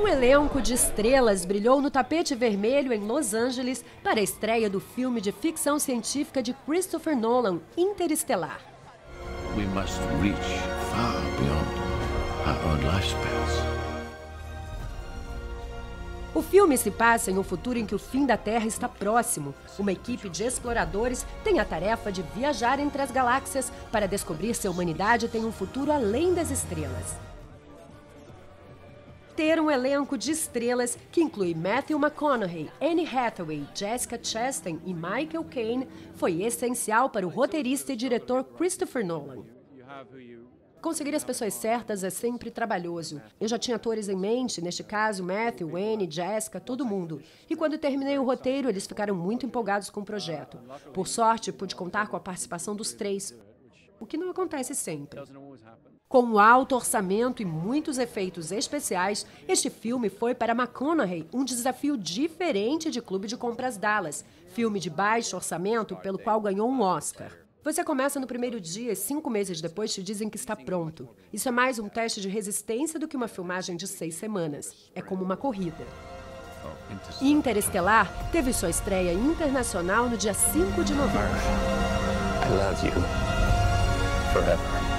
Um elenco de estrelas brilhou no tapete vermelho em Los Angeles para a estreia do filme de ficção científica de Christopher Nolan, Interestelar. We must reach far beyond our own lifespans. O filme se passa em um futuro em que o fim da Terra está próximo. Uma equipe de exploradores tem a tarefa de viajar entre as galáxias para descobrir se a humanidade tem um futuro além das estrelas. Ter um elenco de estrelas que inclui Matthew McConaughey, Anne Hathaway, Jessica Chastain e Michael Caine foi essencial para o roteirista e diretor Christopher Nolan. Conseguir as pessoas certas é sempre trabalhoso. Eu já tinha atores em mente, neste caso Matthew, Anne, Jessica, todo mundo. E quando terminei o roteiro, eles ficaram muito empolgados com o projeto. Por sorte, pude contar com a participação dos três, o que não acontece sempre. Com um alto orçamento e muitos efeitos especiais, este filme foi para McConaughey um desafio diferente de Clube de Compras Dallas, filme de baixo orçamento pelo qual ganhou um Oscar. Você começa no primeiro dia e 5 meses depois te dizem que está pronto. Isso é mais um teste de resistência do que uma filmagem de 6 semanas. É como uma corrida. Interestelar teve sua estreia internacional no dia 5 de novembro. I love you forever.